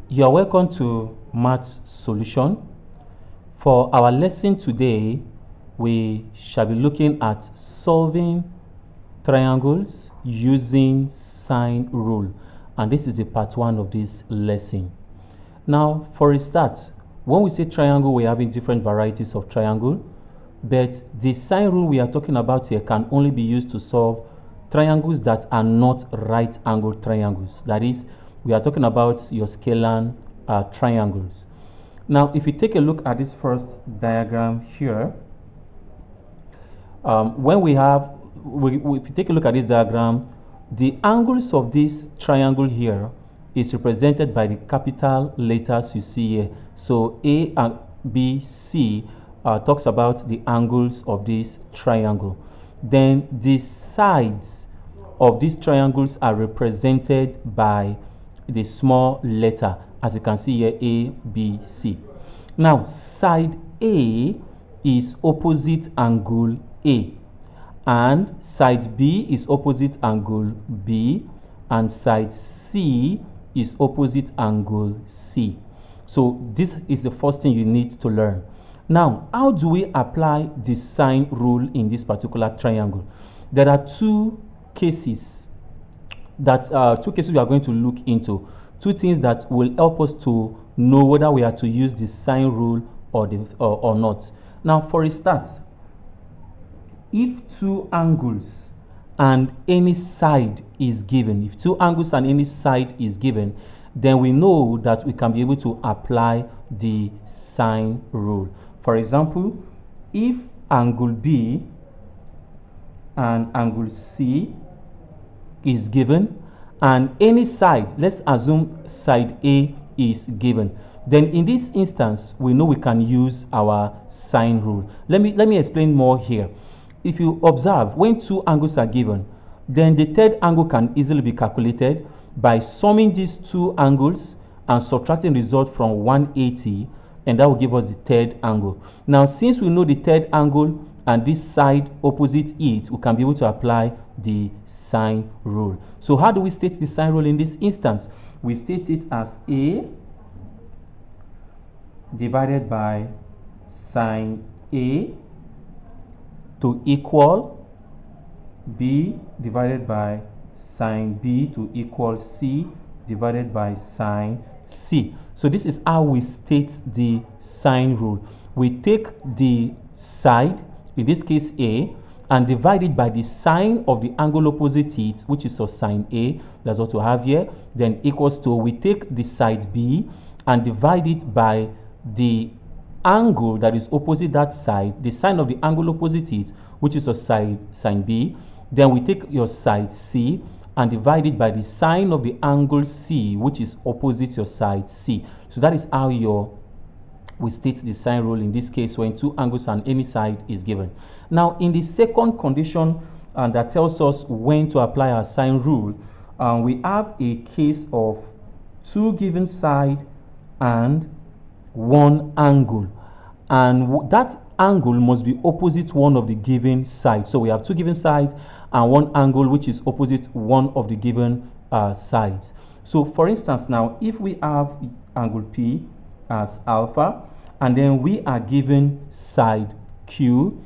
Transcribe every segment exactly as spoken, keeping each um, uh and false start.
You are welcome to Maths Solution. For our lesson today, we shall be looking at solving triangles using sine rule, and this is the part one of this lesson. Now, for a start, when we say triangle, we're having different varieties of triangle, but the sine rule we are talking about here can only be used to solve triangles that are not right angle triangles. That is, we are talking about your scalar uh, triangles. Now, if you take a look at this first diagram here, um, when we have, we, we, if you take a look at this diagram, the angles of this triangle here is represented by the capital letters you see here. So A and B, C uh, talks about the angles of this triangle. Then the sides of these triangles are represented by the small letter, as you can see here, A, B, C. Now, side A is opposite angle A, and side B is opposite angle B, and side C is opposite angle C. So this is the first thing you need to learn. Now, how do we apply the sine rule in this particular triangle? There are two cases that uh, two cases we are going to look into. Two things that will help us to know whether we are to use the sine rule or the or, or not. Now, for a start, if two angles and any side is given, if two angles and any side is given, then we know that we can be able to apply the sine rule. For example, if angle B and angle C is given, and any side, let's assume side A is given, then in this instance we know we can use our sine rule. Let me let me explain more here. If you observe, when two angles are given, then the third angle can easily be calculated by summing these two angles and subtracting the result from one hundred eighty, and that will give us the third angle. Now, since we know the third angle and this side opposite it, we can be able to apply the sine rule. So how do we state the sine rule in this instance? We state it as A divided by sine A to equal B divided by sine B to equal C divided by sine C. So this is how we state the sine rule. We take the side, in this case A, and divide it by the sine of the angle opposite it, which is of sine A. That's what we have here. Then equals to, we take the side B and divide it by the angle that is opposite that side, the sine of the angle opposite it, which is of side sine B. Then we take your side C and divide it by the sine of the angle C, which is opposite your side C. So that is how your we state the sine rule in this case when two angles and any side is given. Now, in the second condition uh, that tells us when to apply our sine rule, uh, we have a case of two given side and one angle, and that angle must be opposite one of the given sides. So we have two given sides and one angle which is opposite one of the given uh, sides. So for instance, now if we have angle P as alpha, and then we are given side Q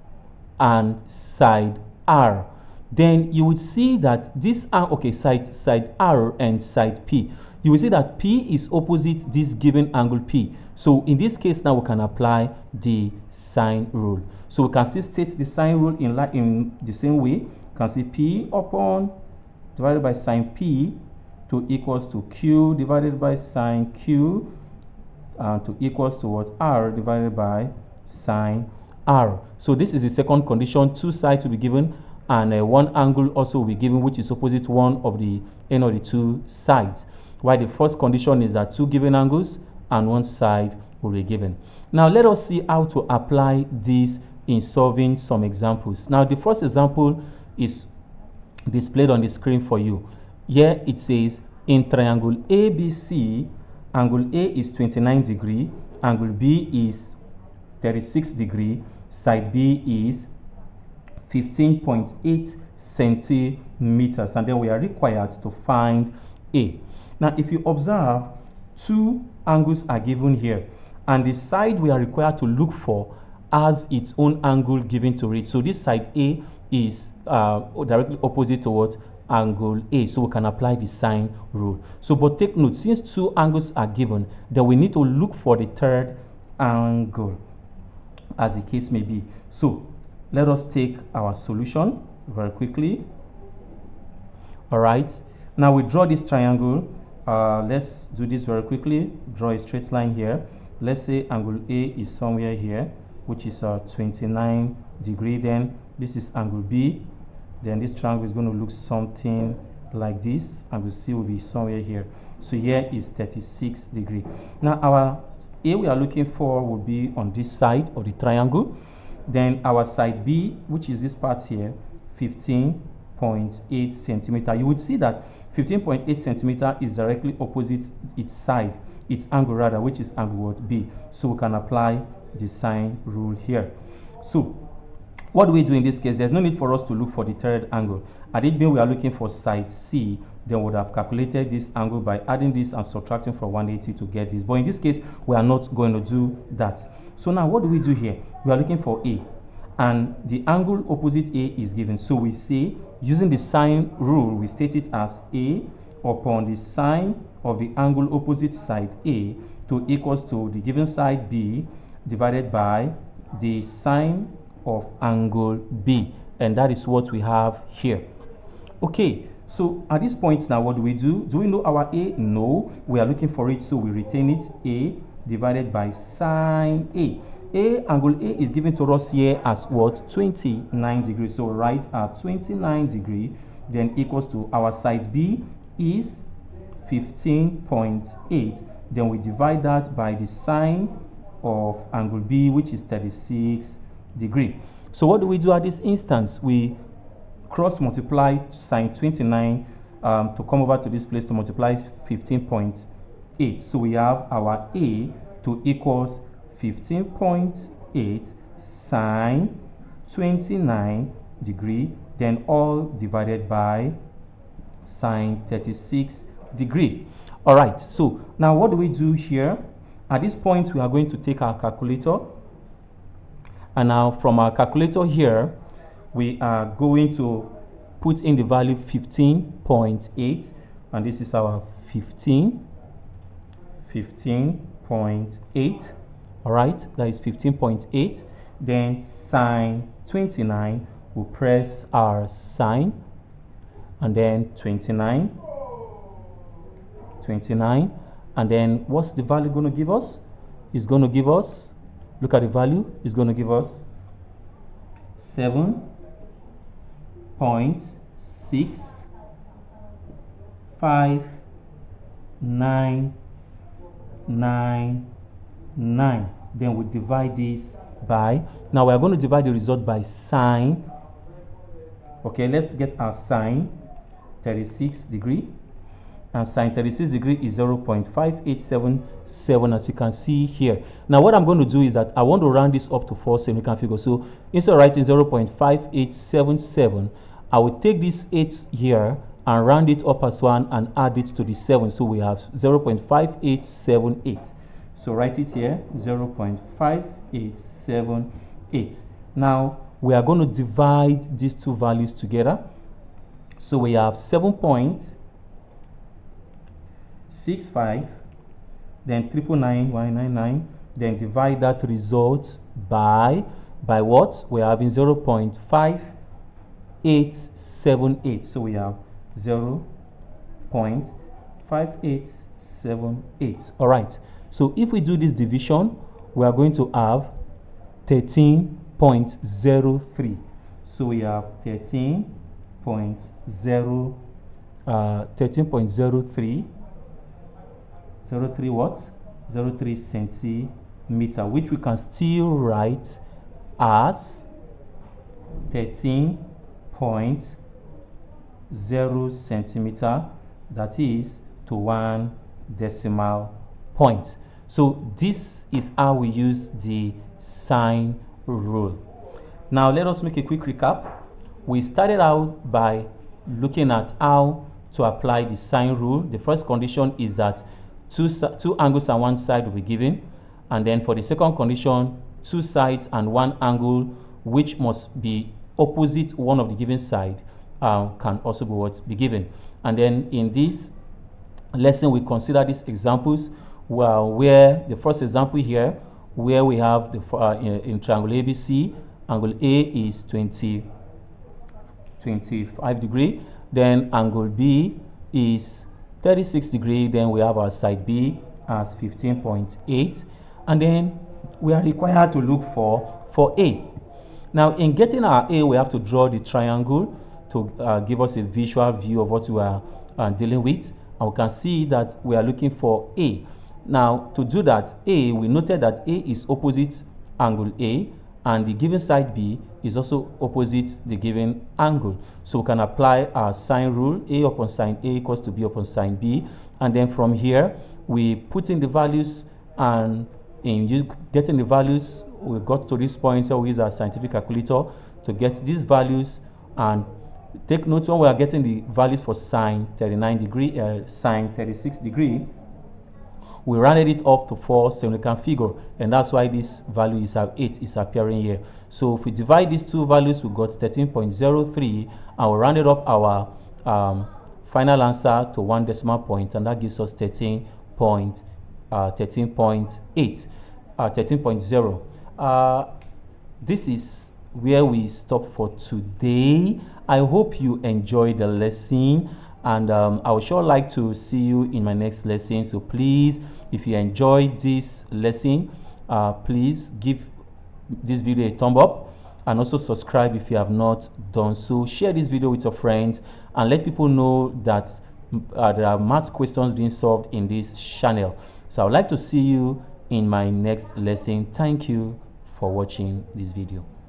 and side R, then you would see that this are okay side side R and side P, you will see that P is opposite this given angle P. So in this case now we can apply the sine rule. So we can still state the sine rule in like in the same way. You can see P upon divided by sine P to equals to Q divided by sine Q uh, to equals to what, R divided by sine R. So this is the second condition. Two sides will be given and uh, one angle also will be given which is opposite one of the any of the two sides, while the first condition is that two given angles and one side will be given. Now let us see how to apply this in solving some examples. Now the first example is displayed on the screen for you. Here it says in triangle A B C, angle A is twenty-nine degree, angle B is thirty-six degree, side B is fifteen point eight centimeters, and then we are required to find A. Now if you observe, two angles are given here, and the side we are required to look for has its own angle given to it. So this side A is uh, directly opposite to what? Angle A. So we can apply the sine rule. So but take note, since two angles are given, then we need to look for the third angle, as the case may be. So let us take our solution very quickly. All right, now we draw this triangle. Uh, let's do this very quickly. Draw a straight line here. Let's say angle A is somewhere here, which is uh, twenty-nine degree. Then this is angle B. Then this triangle is going to look something like this. Angle C will be somewhere here. So here is thirty-six degree. Now our A we are looking for will be on this side of the triangle. Then our side B, which is this part here, fifteen point eight centimeter. You would see that fifteen point eight centimeter is directly opposite its side, its angle rather, which is angle B. So we can apply the sine rule here. So what do we do in this case? There's no need for us to look for the third angle. Had it been we are looking for side C, then we would have calculated this angle by adding this and subtracting from one eighty to get this. But in this case, we are not going to do that. So now what do we do here? We are looking for A, and the angle opposite A is given. So we say, using the sine rule, we state it as A upon the sine of the angle opposite side A to equals to the given side B divided by the sine of angle B, and that is what we have here. Okay, so at this point now, what do we do? Do we know our A? No, we are looking for it, so we retain it. A divided by sine A. A, angle A is given to us here as what? twenty-nine degrees. So write at twenty-nine degree, then equals to our side B is fifteen point eight. Then we divide that by the sine of angle B, which is thirty-six degree. So what do we do at this instance? We cross multiply sine twenty-nine um, to come over to this place to multiply fifteen point eight. So we have our A to equals fifteen point eight sine twenty-nine degree, then all divided by sine thirty-six degree. All right, so now what do we do here? At this point, we are going to take our calculator, and now from our calculator here, we are going to put in the value fifteen point eight, and this is our fifteen point eight. All right, that is fifteen point eight. Then sine twenty-nine, we'll press our sine, and then twenty-nine, twenty-nine, and then what's the value going to give us? It's going to give us, look at the value, it's going to give us seven point six five nine nine nine. Then we divide this by, now we are going to divide the result by sine. Okay, let's get our sine thirty-six degree, and sine thirty-six degree is zero point five eight seven seven, as you can see here. Now what I'm going to do is that I want to round this up to four significant figures. So instead of writing zero point five eight seven seven, I will take this eight here and round it up as one and add it to the seven. So we have zero point five eight seven eight. So write it here, zero point five eight seven eight. Now we are going to divide these two values together. So we have seven point six five, then triple nine one nine nine, then divide that result by by what? We are having zero point five eight seven eight. So we have zero point five eight seven eight. All right, so if we do this division, we are going to have thirteen point zero three. So we have thirteen point zero uh, thirteen point zero three zero three what? zero three centimeter, which we can still write as thirteen point zero centimeter, that is to one decimal point. So this is how we use the sine rule. Now let us make a quick recap. We started out by looking at how to apply the sine rule. The first condition is that two, two angles and one side will be given. And then for the second condition, two sides and one angle which must be opposite one of the given side uh, can also be what be given. And then in this lesson we consider these examples, well, where the first example here, where we have the uh, in, in triangle A B C, angle A is twenty, twenty-five degree, then angle B is thirty-six degree, then we have our side B as fifteen point eight, and then we are required to look for for A. Now in getting our A, we have to draw the triangle to uh, give us a visual view of what we are uh, dealing with, and we can see that we are looking for A. Now to do that, A, we noted that A is opposite angle A, and the given side B is also opposite the given angle. So we can apply our sine rule, A upon sine A equals to B upon sine B, and then from here we put in the values, and in getting the values we got to this point, so we use our scientific calculator to get these values. And take note, when we are getting the values for sine thirty-nine degree, uh, sine thirty-six degree, we rounded it up to four, so we can figure, and that's why this value is at eight is appearing here. So if we divide these two values, we got thirteen point zero three, and we rounded up our um, final answer to one decimal point, and that gives us thirteen point eight, uh, thirteen point zero. Uh, this is where we stop for today. I hope you enjoyed the lesson, and um, I would sure like to see you in my next lesson. So please, if you enjoyed this lesson, uh, please give this video a thumb up, and also subscribe if you have not done so. Share this video with your friends and let people know that uh, there are math questions being solved in this channel. So I would like to see you in my next lesson. Thank you for watching this video.